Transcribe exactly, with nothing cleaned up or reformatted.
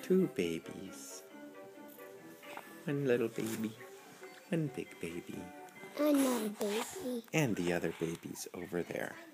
two babies. One little baby, one big baby. Another baby. And the other baby's over there.